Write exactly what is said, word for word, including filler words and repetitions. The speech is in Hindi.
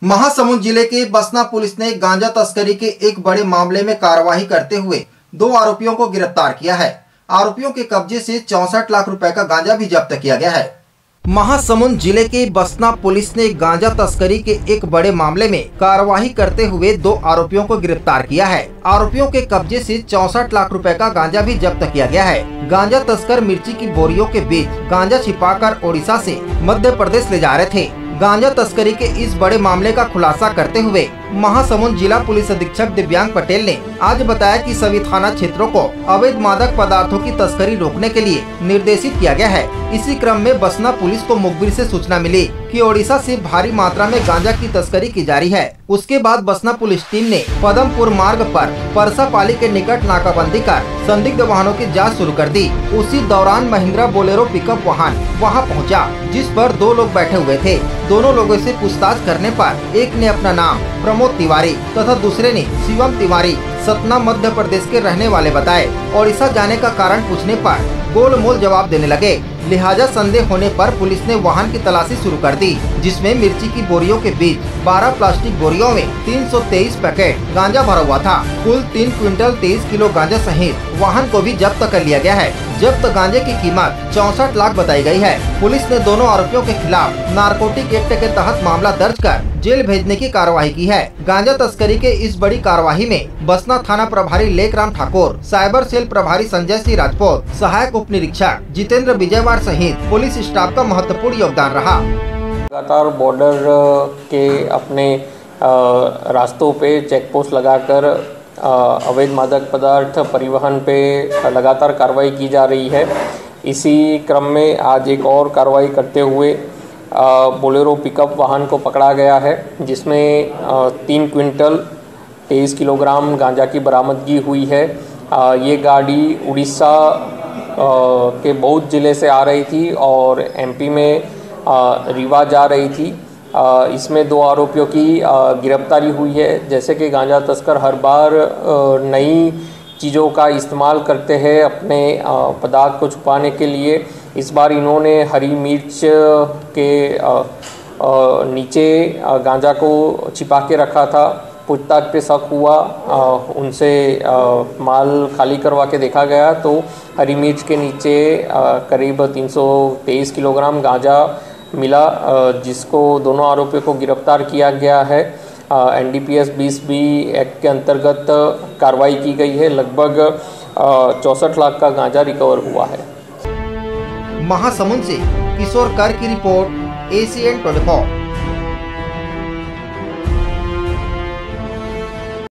महासमुंद जिले के बसना पुलिस ने गांजा तस्करी के एक बड़े मामले में कार्रवाई करते हुए दो आरोपियों को गिरफ्तार किया है। आरोपियों के कब्जे से चौसठ लाख रुपए का गांजा भी जब्त किया गया है। महासमुंद जिले के बसना पुलिस ने गांजा तस्करी के एक बड़े मामले में कार्रवाई करते हुए दो आरोपियों को गिरफ्तार किया है। आरोपियों के कब्जे से चौसठ लाख रुपए का गांजा भी जब्त किया गया है। गांजा तस्कर मिर्ची की बोरियों के बीच गांजा छिपाकर ओडिशा से मध्य प्रदेश ले जा रहे थे। गांजा तस्करी के इस बड़े मामले का खुलासा करते हुए महासमुंद जिला पुलिस अधीक्षक दिव्यांग पटेल ने आज बताया कि सभी थाना क्षेत्रों को अवैध मादक पदार्थों की तस्करी रोकने के लिए निर्देशित किया गया है। इसी क्रम में बसना पुलिस को मुखबिर से सूचना मिली कि ओडिशा से भारी मात्रा में गांजा की तस्करी की जा रही है। उसके बाद बसना पुलिस टीम ने पदमपुर मार्ग पर परसापाली के निकट नाकाबंदी कर संदिग्ध वाहनों की जांच शुरू कर दी। उसी दौरान महिंद्रा बोलेरो पिकअप वाहन वहां पहुंचा, जिस पर दो लोग बैठे हुए थे। दोनों लोगों से पूछताछ करने पर एक ने अपना नाम प्रमोद तिवारी तथा दूसरे ने शिवम तिवारी सतना मध्य प्रदेश के रहने वाले बताए। ओडिशा जाने का कारण पूछने पर गोलमोल जवाब देने लगे। लिहाजा संदेह होने पर पुलिस ने वाहन की तलाशी शुरू कर दी, जिसमें मिर्ची की बोरियों के बीच बारह प्लास्टिक बोरियों में तीन सौ तेईस पैकेट गांजा भरा हुआ था। कुल तीन क्विंटल तेईस किलो गांजा सहित वाहन को भी जब्त कर लिया गया है। जब्त गांजे की कीमत चौसठ लाख बताई गई है। पुलिस ने दोनों आरोपियों के खिलाफ नारकोटिक एक्ट के तहत मामला दर्ज कर जेल भेजने की कार्रवाई की है। गांजा तस्करी के इस बड़ी कार्रवाई में बसना थाना प्रभारी लेकराम ठाकुर, साइबर सेल प्रभारी संजय सिंह राजपूत, सहायक उप निरीक्षक जितेंद्र विजयवार सहित पुलिस स्टाफ का महत्वपूर्ण योगदान रहा। लगातार बॉर्डर के अपने रास्तों पे चेक पोस्ट लगाकर अवैध मादक पदार्थ परिवहन पे लगातार कार्रवाई की जा रही है। इसी क्रम में आज एक और कार्रवाई करते हुए बोलेरो पिकअप वाहन को पकड़ा गया है, जिसमें तीन क्विंटल तेईस किलोग्राम गांजा की बरामदगी हुई है। ये गाड़ी उड़ीसा के बौद्ध जिले से आ रही थी और एमपी में रीवा जा रही थी। इसमें दो आरोपियों की गिरफ्तारी हुई है। जैसे कि गांजा तस्कर हर बार नई चीज़ों का इस्तेमाल करते हैं अपने पदार्थ को छुपाने के लिए, इस बार इन्होंने हरी मिर्च के नीचे गांजा को छिपा के रखा था। पूछताछ पे शक हुआ, उनसे माल खाली करवा के देखा गया तो हरी मिर्च के नीचे करीब तीन सौ तेईस किलोग्राम गांजा मिला, जिसको दोनों आरोपियों को गिरफ्तार किया गया है। एन डी पी एस बीस बी एक्ट के अंतर्गत कार्रवाई की गई है। लगभग चौसठ लाख का गांजा रिकवर हुआ है। महासमुंद से किशोर कर की रिपोर्ट, एसीएन चौबीस।